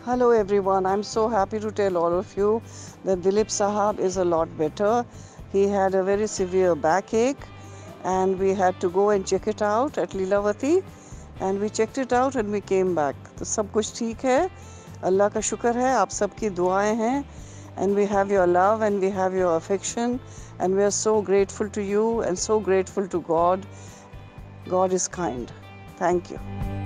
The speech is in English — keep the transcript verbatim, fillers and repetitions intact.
Hello everyone, I'm so happy to tell all of you that Dilip Sahab is a lot better. He had a very severe backache and we had to go and check it out at Leelavati, and we checked it out and we came back. तो सब कुछ ठीक है, अल्लाह का शुक्र है, आप सबकी दुआएं हैं, and we have your love and we have your affection and we are so grateful to you and so grateful to God. God is kind. Thank you.